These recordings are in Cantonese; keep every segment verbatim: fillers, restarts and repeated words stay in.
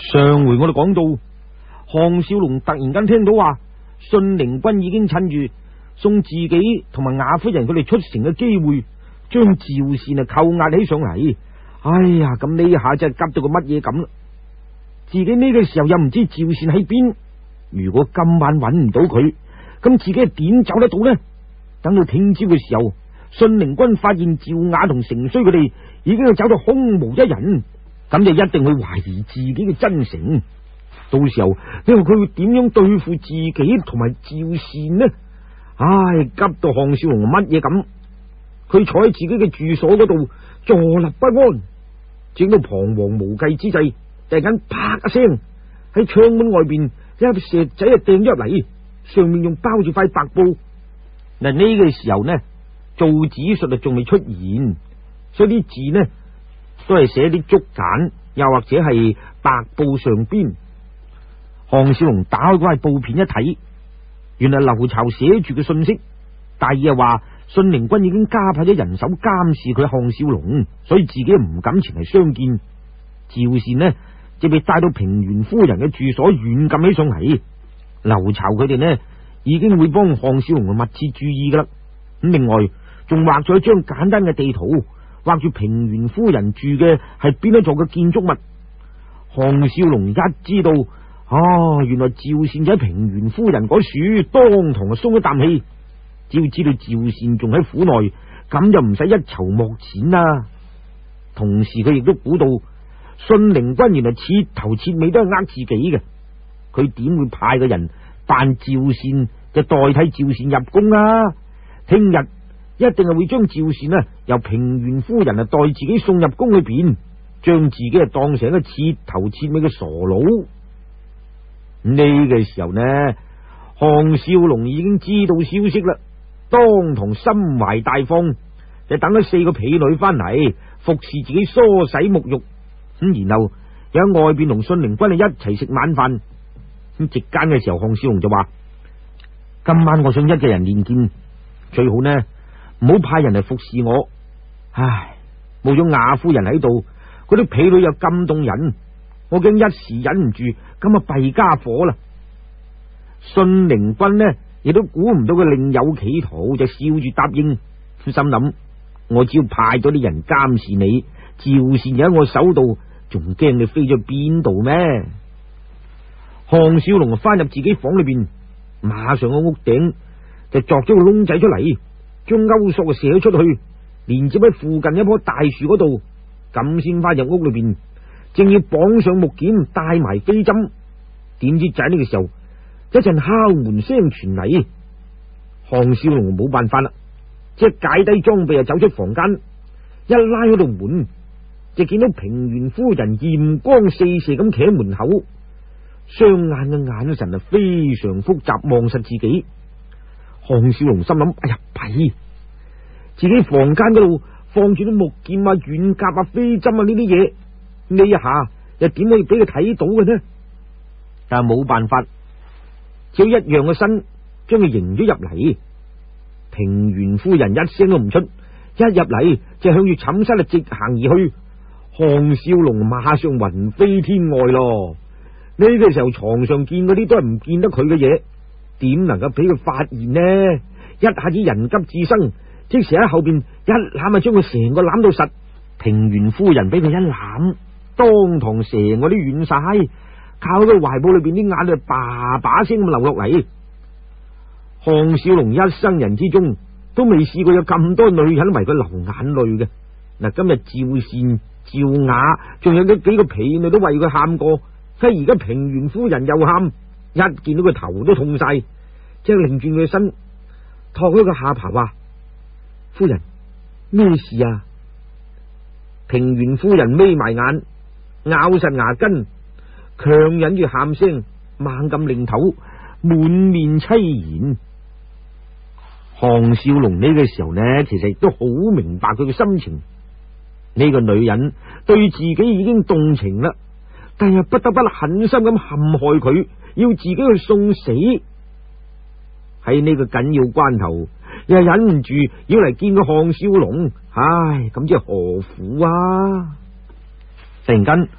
上回我哋講到，項少龍突然間聽到話，信陵君已經趁住送自己同埋雅夫人佢哋出城嘅機會，將趙善啊扣押起上嚟。哎呀，咁呢下真係急到個乜嘢咁啦！自己呢個時候又唔知趙善喺邊，如果今晚揾唔到佢，咁自己係點走得到呢？等到聽朝嘅時候，信陵君發現趙雅同成衰佢哋已經係走到空無一人，咁就一定會懷疑自己嘅真誠。到時候因為佢會點樣對付自己同埋趙善呢？唉，急到項少龍乜嘢咁，佢坐喺自己嘅住所嗰度坐立不安，正到彷徨無計之際，突然間啪一聲喺窗門外邊一粒石仔啊掟咗入嚟，上面仲包住塊白布。嗱，呢個時候呢，造紙術啊仲未出現，所以啲字呢都係寫啲竹簡，又或者係白布上邊。項少龍打開嗰塊布片一睇，原來劉巢寫住嘅信息，大意係話信陵君已經加派咗人手監視佢項少龍，所以自己唔敢前嚟相見。趙善呢就被帶到平原夫人嘅住所軟禁起上嚟。劉巢佢哋呢已經會幫項少龍密切注意噶啦。咁另外仲畫咗一張簡單嘅地圖，畫住平原夫人住嘅係邊一座嘅建築物。項少龍一知道，哦，原來趙善就喺平原夫人嗰處，當堂就鬆一啖氣。只要知道趙善仲喺府內，咁就唔使一籌莫展啦。同時佢亦都估到信陵君原來徹頭徹尾都係呃自己嘅，佢點會派個人扮趙善就代替趙善入宮啊？聽日一定係會將趙善啊由平原夫人啊代自己送入宮裏邊，將自己啊當成一個徹頭徹尾嘅傻佬。呢個時候呢，項少龍已經知道消息啦，當堂心懷大放，就等咗四個婢女翻嚟服侍自己梳洗沐浴，咁然後又喺外邊同信陵君啊一齊食晚飯。咁席間嘅時候，項少龍就話：今晚我想一個人練劍，最好呢唔好派人嚟服侍我。唉，冇咗雅夫人喺度，嗰啲婢女又咁動人，我驚一時忍唔住，咁啊弊家伙啦！信陵君呢亦都估唔到佢另有企圖，就笑住答應，心諗我只要派咗啲人監視你，趙善就喺我手度，仲驚你飛咗邊度咩？項少龍翻入自己房裏邊，馬上個屋頂就鑿咗個窿仔出嚟，將勾索射咗出去，連接喺附近一棵大樹嗰度，咁先翻入屋裏邊，正要綁上木劍，帶埋飛針，點知就喺呢個時候，一陣敲門聲傳嚟，項少龍冇辦法啦，即係解低裝備啊，走出房間，一拉嗰道門，就見到平原夫人艷光四射咁企喺門口，雙眼嘅眼神啊非常複雜，望實自己。項少龍心諗：哎呀弊，自己房間嗰度放住啲木劍啊、軟甲啊、飛針啊呢啲嘢，呢一下又點可以俾佢睇到嘅呢？但係冇辦法，只要一樣嘅身將佢迎咗入嚟。平原夫人一聲都唔出，一入嚟就向住寢室啊直行而去。項少龍馬上魂飛天外咯。呢個時候床上見嗰啲都係唔見得佢嘅嘢，點能夠俾佢發現呢？一下子人急智生，即時喺後邊一攬啊，將佢成個攬到實。平原夫人俾佢一攬，當堂成個都軟晒，靠喺個懷抱裏邊啲眼就叭叭聲咁流落嚟。項少龍一生人之中都未試過有咁多女人為佢流眼淚嘅。嗱，今日趙善、趙雅仲有嗰幾個婢女都為佢喊過，而家平原夫人又喊，一見到佢頭都痛晒，即係擰轉佢身，托開個下巴話：夫人，咩事啊？平原夫人眯埋眼，咬實牙根，強忍住喊聲，猛咁擰頭，滿面淒然。項少龍呢個時候呢，其實亦都好明白佢嘅心情。呢個女人對自己已經動情啦，但係不得不狠心咁陷害佢，要自己去送死。喺呢個緊要關頭，又忍唔住要嚟見個項少龍，唉，咁即係何苦啊？突然間，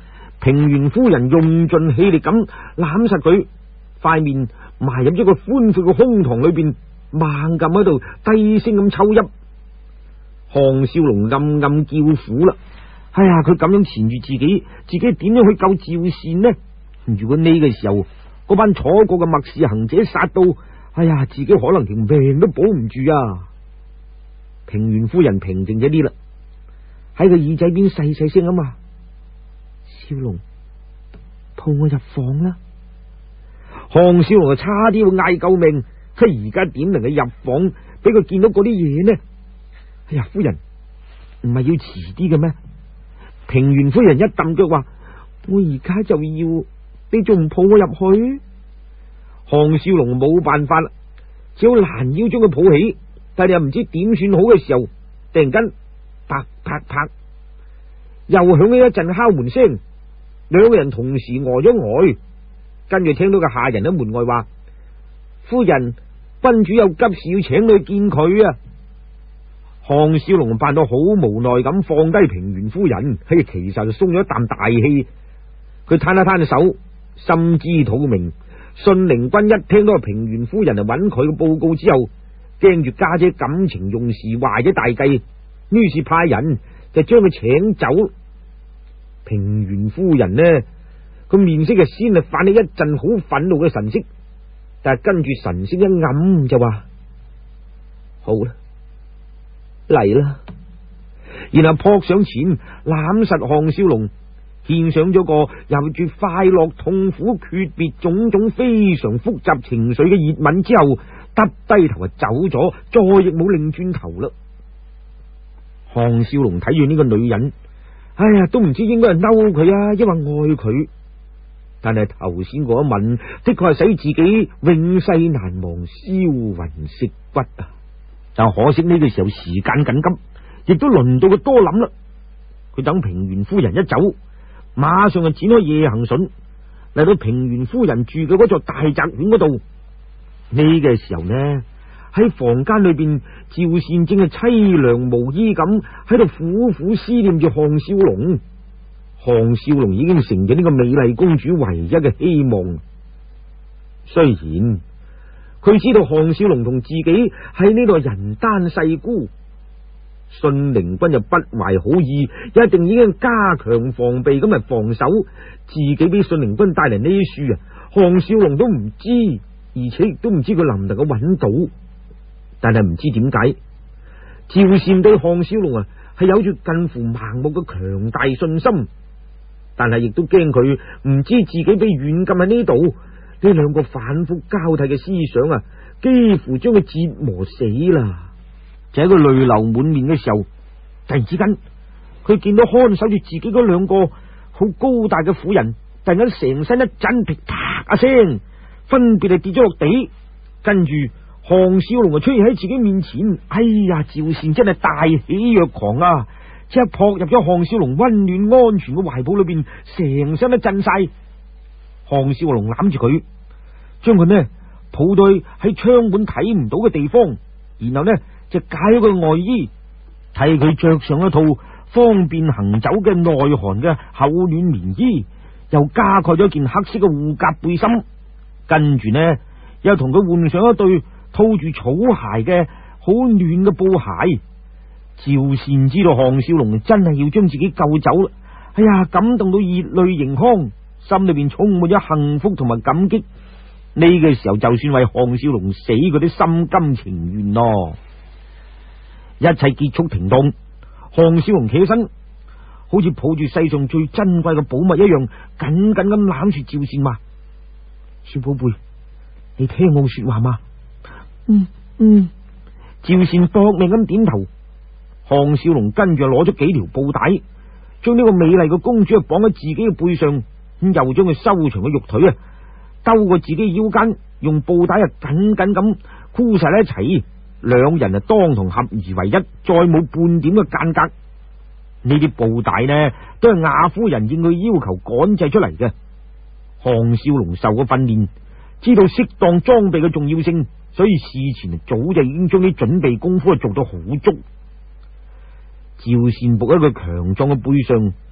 平原夫人用盡氣力咁攬實佢，塊面埋入咗個寬闊嘅胸膛裏邊，猛咁喺度低聲咁抽泣。項少龍暗暗叫苦啦！哎呀，佢咁樣纏住自己，自己點樣去救趙善呢？如果呢個時候嗰班楚國嘅默氏行者殺到，哎呀，自己可能條命都保唔住啊！平原夫人平靜咗啲啦，喺個耳仔邊細細聲咁話：少龍，抱我入房啦！項少龍就差啲要嗌救命，佢而家點能夠入房俾佢見到嗰啲嘢呢？哎呀，夫人，唔係要遲啲嘅咩？平原夫人一揼腳話：我而家就要，你仲唔抱我入去？項少龍冇辦法啦，只好攔腰將佢抱起，但係又唔知點算好嘅時候，突然間啪啪啪，又響起一陣敲門聲，兩個人同時呆咗呆，跟住聽到個下人喺門外話：夫人，賓主有急事要請你去見佢啊！項少龍扮到好無奈咁放低平原夫人，嘿，其實就鬆咗一啖大氣。佢攤一攤手，心知肚明。信陵君一聽到平原夫人嚟揾佢嘅報告之後，驚住家姐感情用事壞咗大計，於是派人就將佢請走。平原夫人呢，個面色就先係泛起一陣好憤怒嘅神色，但係跟住神色一暗就話：好啦，嚟啦！然後撲上前攬實項少龍，獻上咗個有住快樂、痛苦、訣別種種非常複雜情緒嘅熱吻之後，耷低頭就走咗，再亦冇擰轉頭啦。項少龍睇住呢個女人，哎呀，都唔知應該係嬲佢啊，抑或愛佢。但係頭先嗰一吻，的確係使自己永世難忘，銷魂蝕骨啊！但可惜呢個時候時間緊急，亦都輪到佢多諗啦。佢等平原夫人一走，馬上就展開夜行筍，嚟到平原夫人住嘅嗰座大宅院嗰度。呢個時候呢，喺房間裏邊，趙善正係淒涼無依咁喺度苦苦思念住項少龍。項少龍已經成咗呢個美麗公主唯一嘅希望。雖然佢知道項少龍同自己喺呢度人單勢孤，信陵君就不懷好意，一定已經加強防備咁嚟防守。自己俾信陵君帶嚟呢啲書啊，項少龍都唔知，而且亦都唔知佢能唔能夠揾到。但係唔知點解，趙善對項少龍啊係有住近乎盲目嘅強大信心，但係亦都驚佢唔知自己被軟禁喺呢度。呢兩個反復交替嘅思想啊，幾乎將佢折磨死啦。就喺佢淚流滿面嘅時候，突然之間佢見到看守住自己嗰兩個好高大嘅婦人，突然間成身一震，噼啪一聲，分別係跌咗落地。跟住項少龍就出現喺自己面前。哎呀，趙善真係大喜若狂啊！即刻撲入咗項少龍溫暖安全嘅懷抱裏邊，成身都震晒。項少龍攬住佢，將佢呢抱到喺窗門睇唔到嘅地方，然後呢就解咗個外衣，替佢着上一套方便行走嘅耐寒嘅厚暖棉衣，又加蓋咗件黑色嘅護甲背心，跟住呢又同佢換上一對套住草鞋嘅好暖嘅布鞋。趙善知道項少龍真係要將自己救走啦，哎呀，感動到熱淚盈眶，心裏邊充滿咗幸福同埋感激。呢個時候就算為項少龍死，佢都心甘情願咯。一切結束停當，項少龍企起身，好似抱住世上最珍貴嘅寶物一樣，緊緊咁攬住趙善話：小寶貝，你聽我說話嘛？嗯嗯。趙善搏命咁點頭。項少龍跟住攞咗幾條布帶，將呢個美麗嘅公主啊綁喺自己嘅背上，咁又將佢修長嘅玉腿啊兜過自己腰間，用布帶啊緊緊咁箍晒喺一齊，兩人啊當堂合而為一，再冇半點嘅間隔。呢啲布帶呢都係雅夫人應佢要求趕製出嚟嘅。項少龍受過訓練，知道適當裝備嘅重要性，所以事前早就已經將啲準備功夫做到好足。趙善僕喺佢強壯嘅背上，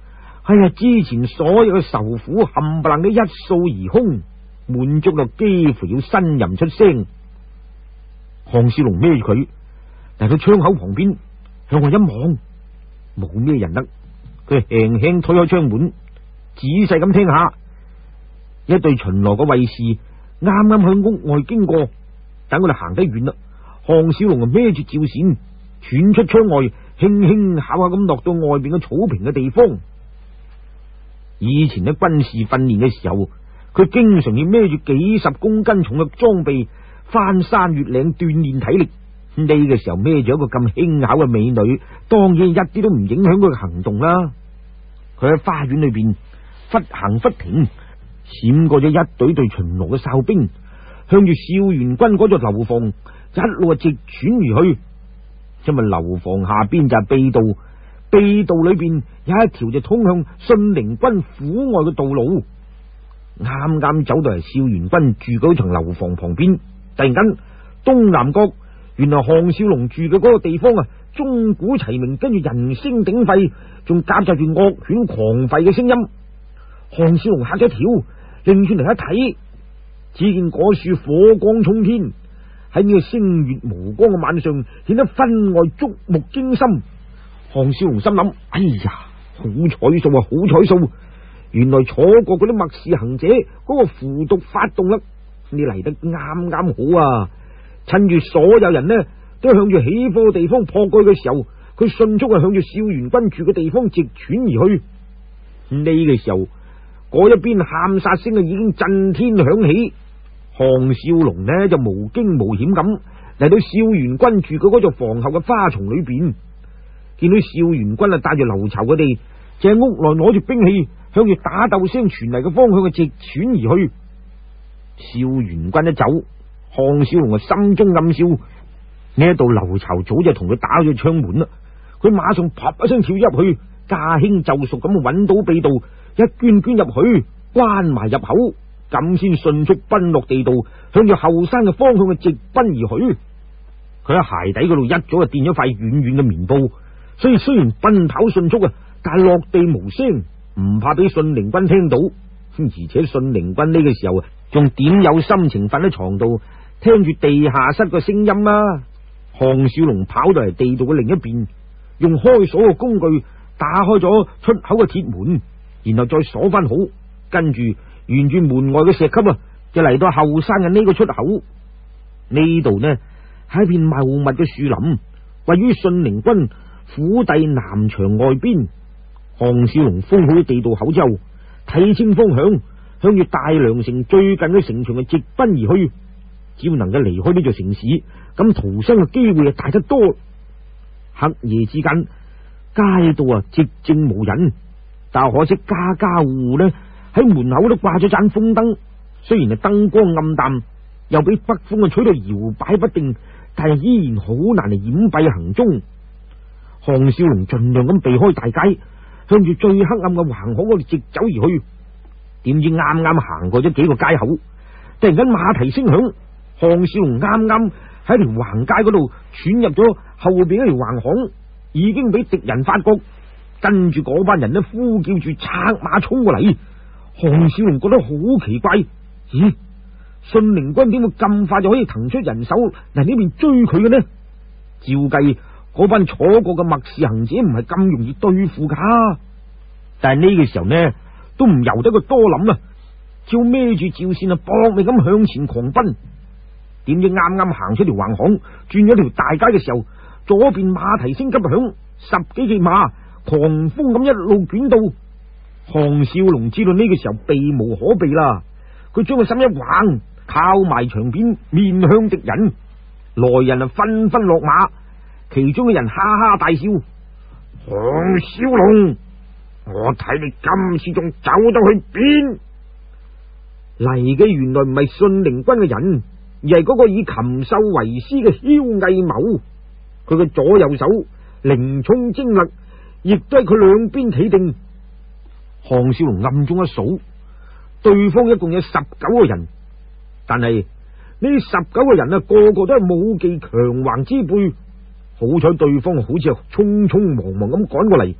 哎呀，之前所有嘅愁苦冚唪唥都一掃而空，滿足到幾乎要呻吟出聲。項少龍孭住佢嚟到窗口旁邊，向外一望，冇咩人得。佢輕輕推開窗門，仔細咁聽下，一隊巡邏嘅衛士啱啱向屋外經過。等我哋行得遠啦，項少龍啊孭住趙善竄出窗外，輕輕巧巧咁落到外邊嘅草坪嘅地方。以前喺軍事訓練嘅時候，佢經常要孭住幾十公斤重嘅裝備翻山越嶺鍛煉體力。呢、這個時候孭住一個咁輕巧嘅美女，當然一啲都唔影響佢嘅行動啦。佢喺花園裏邊忽行忽停，閃過咗一隊隊巡邏嘅哨兵，向住少元軍嗰座樓房一路直竄而去。因為樓房下邊就係秘道，秘道裏邊有一條就通向信陵軍府外嘅道路。啱啱走到嚟少元軍住嗰層樓房旁邊，突然間東南角原來項少龍住嘅嗰個地方啊，鐘鼓齊鳴，跟住人聲鼎沸，仲夾雜住惡犬狂吠嘅聲音。項少龍嚇咗一跳，擰轉嚟一睇，只見嗰樹火光衝天，喺呢個星月無光嘅晚上，顯得分外觸目驚心。項少龍心諗：哎呀，好彩數啊，好彩數！原來楚國嗰啲默氏行者嗰個符毒發動啦，你嚟得啱啱好啊！趁住所有人呢都向住起火嘅地方撲過去嘅時候，佢迅速係向住少元軍住嘅地方直竄而去。呢、這個時候，嗰一邊喊殺聲啊已經震天響起。項少龍呢就無驚無險咁嚟到少元軍住嘅嗰座房後嘅花叢裏邊，見到少元軍啊帶住劉巢佢哋，就喺屋內攞住兵器，向住打鬥聲傳嚟嘅方向嘅直竄而去。少元軍一走，項少龍啊心中暗笑，呢一度劉巢早就同佢打咗窗門啦，佢馬上啪一聲跳入去，駕輕就熟咁揾到秘道，一捐捐入去，關埋入口，咁先迅速奔落地道，向住後山嘅方向嘅直奔而去。佢喺鞋底嗰度一早就墊咗塊軟軟嘅棉布，所以雖然奔跑迅速啊，但係落地無聲，唔怕俾信陵軍聽到。而且信陵軍呢個時候仲點有心情瞓喺床度聽住地下室嘅聲音啊？項少龍跑到嚟地道嘅另一邊，用開鎖嘅工具打開咗出口嘅鐵門，然後再鎖翻好，跟住沿住門外嘅石級啊，就嚟到後山嘅呢個出口。呢度呢係一片茂密嘅樹林，位於信陵軍府邸南牆外邊。項少龍封好地道口之後，睇清方向，向住大梁城最近嘅城牆嘅直奔而去。只要能夠離開呢座城市，咁逃生嘅機會啊大得多。黑夜之間，街道啊寂靜無人，但可惜家家戶戶呢喺門口都掛咗盞風燈，雖然係燈光暗淡，又俾北風啊吹到搖擺不定，但係依然好難嚟掩蔽行蹤。項少龍盡量咁避開大街，向住最黑暗嘅橫巷嗰度直走而去。點知啱啱行過咗幾個街口，突然間馬蹄聲響，項少龍啱啱喺條橫街嗰度闖入咗後邊一條橫巷，已經俾敵人發覺，跟住嗰班人呢呼叫住策馬衝過嚟。項少龍覺得好奇怪，咦？信陵軍點會咁快就可以騰出人手嚟呢邊追佢嘅呢？照計嗰班楚國嘅默氏行者唔係咁容易對付噶，但係呢個時候呢都唔由得佢多諗啊，照孭住趙善啊搏命咁向前狂奔。點知啱啱行出條橫巷，轉咗條大街嘅時候，左邊馬蹄聲急響，十幾騎馬狂風咁一路捲到。項少龍知道呢個時候避無可避啦，佢將個心一橫，靠埋牆邊面向敵人。來人啊紛紛落馬，其中嘅人哈哈大笑：項少龍，我睇你今次仲走到去邊？嚟嘅原來唔係信陵軍嘅人，而係嗰個以禽獸為師嘅梟毅謀。佢嘅左右手靈聰精勒，亦都係佢兩邊企定。項少龍暗中一數，對方一共有十九個人，但係呢十九個人啊，個個都係武技強橫之輩。好彩對方好似係匆匆忙忙咁趕過嚟，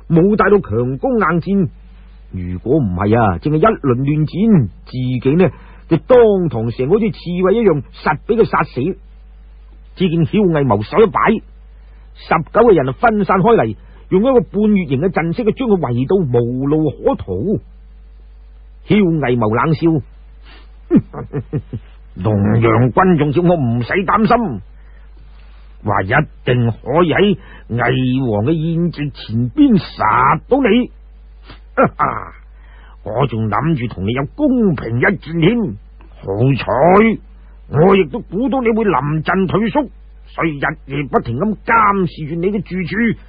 冇帶到強攻硬戰。如果唔係啊，淨係一輪亂戰，自己呢就當堂成好似刺蝟一樣，實俾佢殺死。只見梟毅謀手一擺，十九個人啊分散開嚟，用一個半月形嘅陣式，將佢圍到無路可逃。梟毅謀冷笑：龍陽君仲叫我唔使擔心，話一定可以喺魏王嘅宴席前邊殺到你。我仲諗住同你有公平一戰添，好彩我亦都估到你會臨陣退縮，所以日夜不停咁監視住你嘅住處。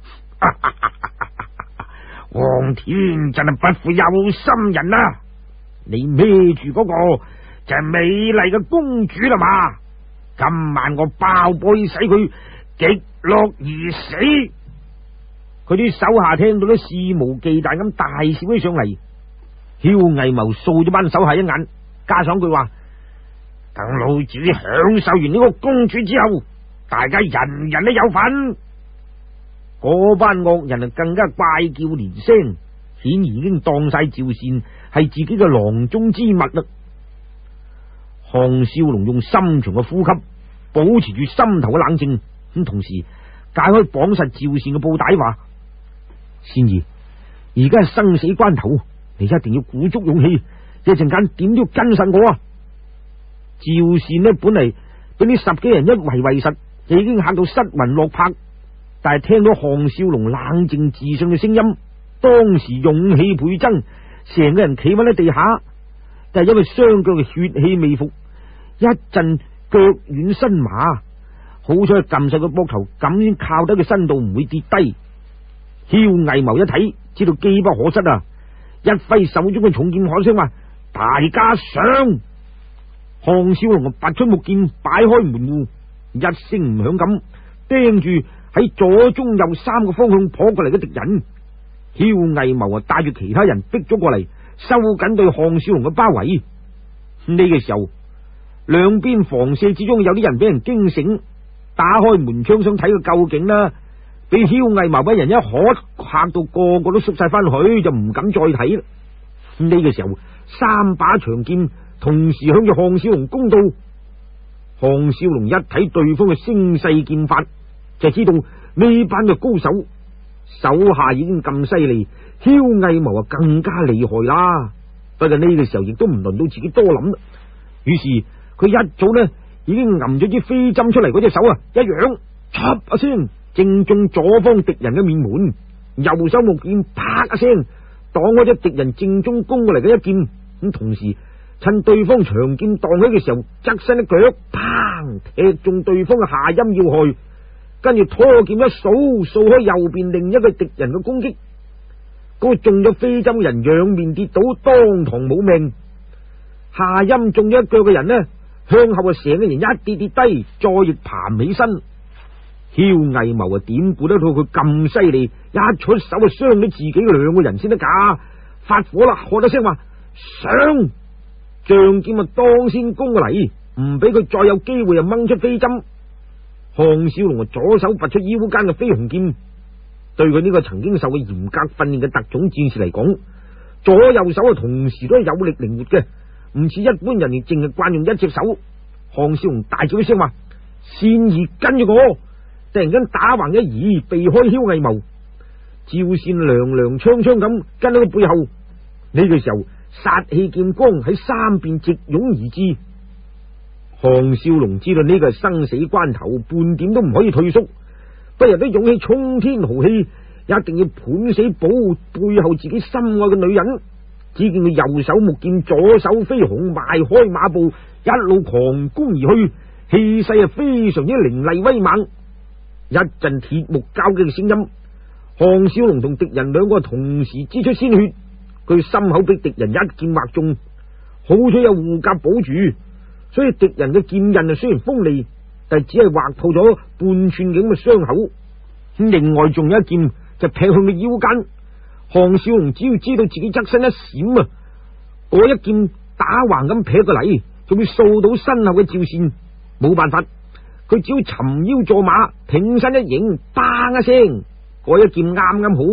皇天真係不負有心人啊！你孭住嗰個就係美麗嘅公主啦嘛，今晚我爆破使佢極樂而死。佢啲手下聽到都肆無忌憚咁大笑起上嚟。梟毅謀掃咗班手下一眼，加上句話：等老子享受完呢個公主之後，大家人人都有份。嗰班惡人啊，更加怪叫連聲，顯然已經當晒趙善係自己嘅囊中之物啦。項少龍用深長嘅呼吸，保持住心頭嘅冷靜，咁同時解開綁實趙善嘅布帶，話：善兒，而家係生死關頭，你一定要鼓足勇氣，一陣間點都要跟實我啊！趙善呢本嚟俾呢十幾人一圍圍實，就已經嚇到失魂落魄，但係聽到項少龍冷靜自信嘅聲音，當時勇氣倍增，成個人企穩喺地下。但係因為雙腳嘅血氣未復，一陣腳軟身麻，好彩撳實個膊頭，咁先靠得佢身度唔會跌低。梟毅謀一睇，知道機不可失啊！一揮手中嘅重劍，喊聲話：大家上！項少龍拔出木劍，擺開門戶，一聲唔響咁盯住喺左中右三個方向撲過嚟嘅敵人。梟毅謀啊，帶住其他人逼咗過嚟，收緊對項少龍嘅包圍。呢、這個時候，兩邊房舍之中有啲人俾人驚醒，打開門窗想睇個究竟啦。俾梟毅謀俾人一喝，嚇到個個都縮晒翻去，就唔敢再睇啦。呢、這個時候，三把長劍同時向住項少龍攻到。項少龍一睇對方嘅聲勢劍法，就知道呢班嘅高手手下已經咁犀利，梟毅謀啊更加厲害啦。不過呢個時候亦都唔輪到自己多諗啦。於是佢一早呢已經揞咗支飛針出嚟，嗰隻手啊一揚，嚓一聲正中左方敵人嘅面門，右手木劍啪一聲擋開咗敵人正中攻過嚟嘅一劍。咁同時趁對方長劍蕩起嘅時候，側身一腳，砰踢中對方嘅下陰要害，跟住拖劍一掃，掃開右邊另一個敵人嘅攻擊。嗰個中咗飛針嘅人仰面跌倒，當堂冇命。下陰中咗一腳嘅人呢，向後啊成個人一跌跌低，再亦爬唔起身。梟毅謀啊點顧得到佢咁犀利，一出手啊傷咗自己兩個人先得噶，發火啦，喝一聲話上，仗劍啊當先攻過嚟，唔俾佢再有機會啊掹出飛針。項少龍啊左手拔出腰間嘅飛鴻劍，對佢呢個曾經受過嚴格訓練嘅特種戰士嚟講，左右手啊同時都係有力靈活嘅，唔似一般人哋淨係慣用一隻手。項少龍大叫一聲話：善兒跟住我！突然間打橫一移，避開梟毅謀。趙善踉踉蹌蹌咁跟喺佢背後。呢、這個時候殺氣劍光喺三邊直湧而至。項少龍知道呢個係生死關頭，半點都唔可以退縮，不由得勇氣沖天豪氣，一定要判死保護背後自己心愛嘅女人。只見佢右手木劍，左手飛鴻，邁開馬步，一路狂攻而去，氣勢啊非常之凌厲威猛。一陣鐵木交擊嘅聲音，項少龍同敵人兩個同時支出鮮血，佢心口被敵人一劍劃中，好彩有護甲保住，所以敵人嘅劍刃啊雖然鋒利，但只係劃破咗半寸咁嘅傷口。咁另外仲有一劍就劈向佢腰間，項少龍只要知道自己側身一閃啊，嗰一劍打橫咁劈過嚟，就會掃到身後嘅趙善。冇辦法，佢只要沉腰坐馬，挺身一迎，嘭一聲，嗰一劍啱啱好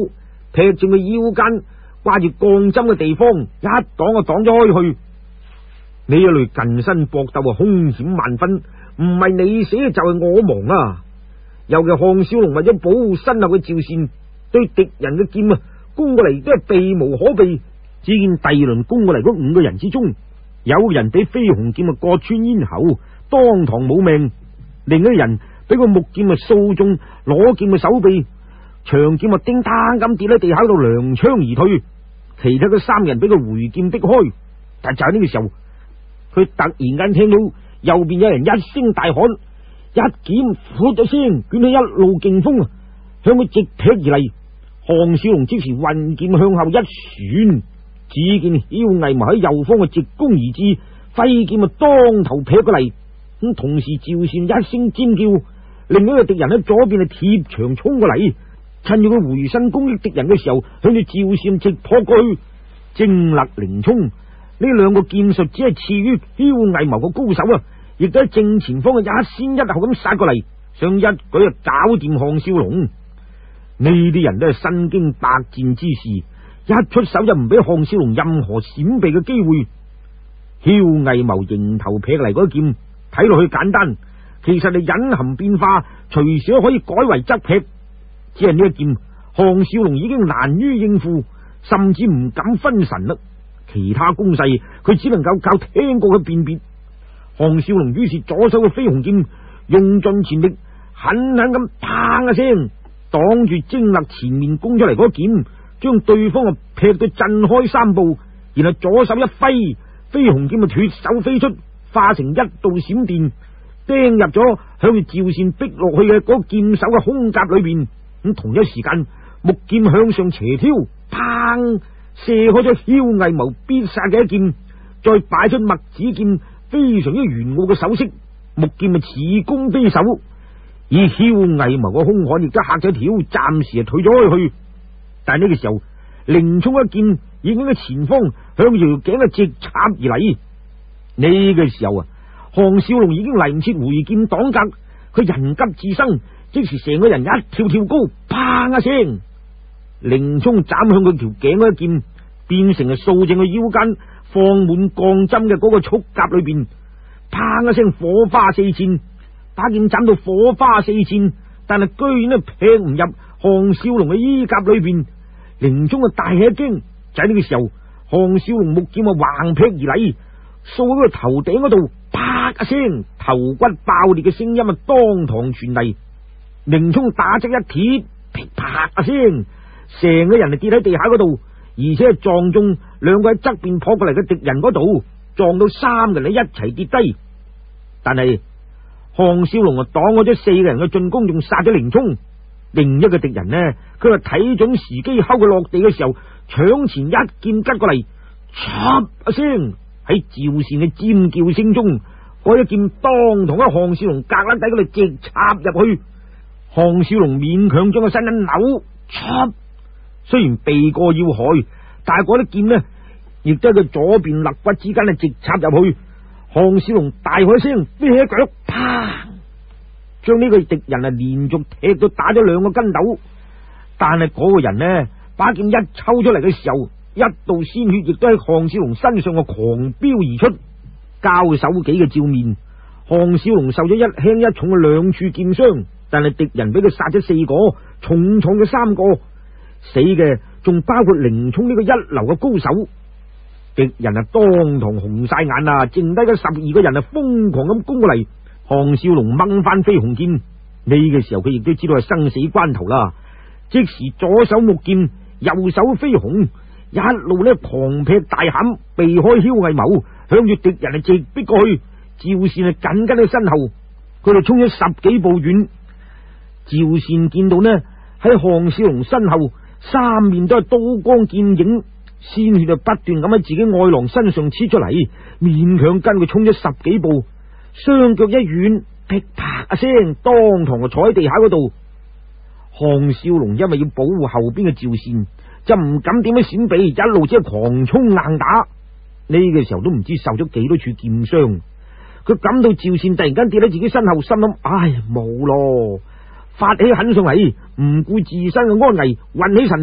劈正佢腰間掛住鋼針嘅地方，一擋就擋咗開去。呢一類近身搏鬥啊，凶險萬分，唔係你死就係我亡啊！尤其項少龍為咗保護身後嘅趙善，對敵人嘅劍啊攻過嚟都係避無可避。只見第二輪攻過嚟嗰五個人之中，有人俾飛鴻劍啊割穿咽喉，當堂冇命；另一個人俾個木劍啊掃中攞劍嘅手臂，長劍啊叮當咁跌喺地下度，踉蹌而退。其他嘅三人俾個回劍逼開，但就喺呢個時候，佢突然間聽到右邊有人一聲大喊，一劍闊咗聲捲起一路勁風啊，向佢直劈而嚟。項少龍即時運劍向後一旋，只見蕭毅謀喺右方嘅直攻而至，揮劍啊當頭劈過嚟。咁同時趙善一聲尖叫，另一個敵人喺左邊係貼牆衝過嚟，趁住佢回身攻擊敵人嘅時候，向住趙善直撲過去。精勒靈衝呢兩個劍術只係次於蕭毅謀嘅高手啊，亦都喺正前方嘅一先一後咁殺過嚟，想一舉就搞掂項少龍。呢啲人都係身經百戰之士，一出手就唔俾項少龍任何閃避嘅機會。蕭毅謀迎頭劈嚟嗰劍睇落去簡單，其實係隱含變化，隨時都可以改為側劈。只係呢一劍，項少龍已經難於應付，甚至唔敢分神啦。其他攻勢佢只能夠靠聽過嘅辨別。項少龍於是左手嘅飛鴻劍用盡全力，狠狠咁砰一聲擋住精勒前面攻出嚟嗰劍，將對方啊劈到震開三步，然後左手一揮，飛鴻劍啊脫手飛出，化成一道閃電，釘入咗向住趙善逼落去嘅嗰劍手嘅胸甲裏邊。咁同一時間，木劍向上斜挑，砰射開咗蕭毅謀必殺嘅一劍，再擺出墨子劍非常之玄奧嘅手式，木劍啊似弓非手，以蕭毅謀個凶悍亦都嚇咗一跳，暫時啊退咗開去。但係呢個時候，凌衝一劍已經喺前方向住條頸啊直插而嚟。呢個時候啊，項少龍已經嚟唔切回劍擋格，佢人急自生，即時成個人一跳跳高，砰一聲，凌衝斬向佢條頸嗰一劍變成係掃正佢腰間放滿鋼針嘅嗰個束甲裏邊，砰一聲火花四濺，把劍斬到火花四濺，但係居然都劈唔入項少龍嘅衣甲裏邊。凌衝啊大吃一驚，就喺呢個時候，項少龍木劍啊橫劈而嚟，掃喺佢頭頂嗰度，啪一聲，頭骨爆裂嘅聲音啊當堂傳嚟。凌衝打側一鐵，噼啪一聲，成個人啊跌喺地下嗰度，而且係撞中兩個喺側邊撲過嚟嘅敵人嗰度，撞到三個人一齊跌低。但係項少龍啊擋咗咗四個人嘅進攻，仲殺咗凌衝。另一個敵人呢，佢話睇準時機，睺佢落地嘅時候，搶前一劍吉過嚟，嚓一聲，喺趙善嘅尖叫聲中，嗰一劍當堂喺項少龍格旯底嗰度直插入去。項少龍勉強將個身一扭，嚓，雖然避過要害，但係嗰啲劍呢，亦都喺佢左邊肋骨之間啊直插入去。項少龍大喝一聲，飛起一腳，啪！將呢個敵人啊連續踢到打咗兩個筋斗，但係嗰個人呢，把劍一抽出嚟嘅時候，一道鮮血亦都喺項少龍身上嘅狂飆而出。交手幾嘅照面，項少龍受咗一輕一重嘅兩處劍傷，但係敵人俾佢殺咗四個，重重嘅三個，死嘅仲包括凌衝呢個一流嘅高手。敵人啊當堂紅晒眼啊，剩低嘅十二個人啊瘋狂咁攻過嚟。項少龍掹翻飛鴻劍，呢個時候佢亦都知道係生死關頭啦，即時左手木劍，右手飛鴻，一路呢狂劈大砍，避開蕭毅謀，向住敵人係直逼過去。趙善係緊跟喺身後，佢哋衝咗十幾步遠。趙善見到呢喺項少龍身後三面都係刀光劍影，鮮血就不斷咁喺自己愛郎身上黐出嚟，勉強跟佢衝咗十幾步，雙腳一軟，噼啪一聲，當堂就坐喺地下嗰度。項少龍因為要保護後邊嘅趙善，就唔敢點樣閃避，一路只係狂衝硬打。呢個時候都唔知受咗幾多處劍傷，佢感到趙善突然間跌喺自己身後，心諗：唉，冇咯！發起狠上嚟，唔顧自身嘅安危，運起神力，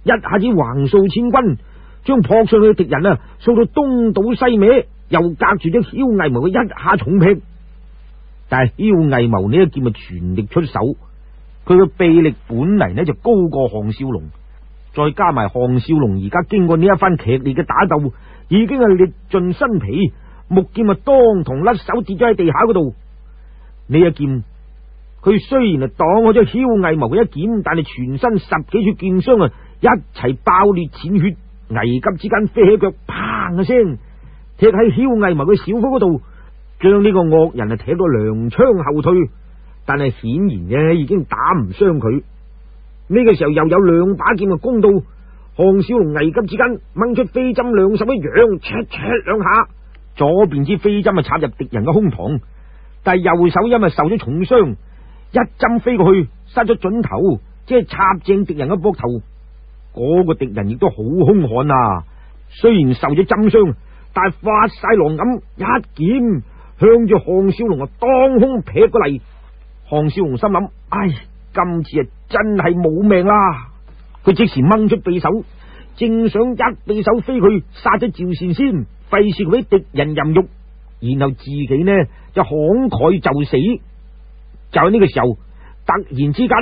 一下子橫掃千軍，將撲上去嘅敵人啊掃到東倒西歪，又隔住咗梟毅謀嘅一下重劈。但係梟毅謀呢一劍啊全力出手，佢嘅臂力本嚟呢就高過項少龍，再加埋項少龍而家經過呢一番劇烈嘅打鬥，已經係力盡身疲，木劍啊當堂甩手跌咗喺地下嗰度。呢一劍佢雖然係擋開咗梟毅謀嘅一劍，但係全身十幾處劍傷啊一齊爆裂濺血，危急之間飛起腳，砰一聲踢喺梟毅謀嘅小腹嗰度，將呢個惡人啊踢到踉蹌後退。但係顯然嘅已經打唔傷佢。呢個時候又有兩把劍啊攻到，項少龍危急之間掹出飛針兩十一揚，赤赤兩下，左邊支飛針啊插入敵人嘅胸膛，但係右手因為受咗重傷，一針飛過去失咗準頭，即係插正敵人嘅膊頭。嗰、那個敵人亦都好兇悍啊，雖然受咗針傷，但係發晒狼咁一劍向住項少龍啊當空劈過嚟。項少龍心諗：唉，今次啊真係冇命啦！佢即時掹出匕首，正想一匕首飛去殺咗趙善先，費事佢俾敵人淫辱，然後自己呢就慷慨就死。就喺呢個時候，突然之間，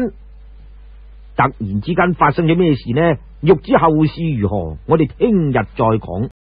突然之間發生咗咩事呢？欲知後事如何，我哋聽日再講。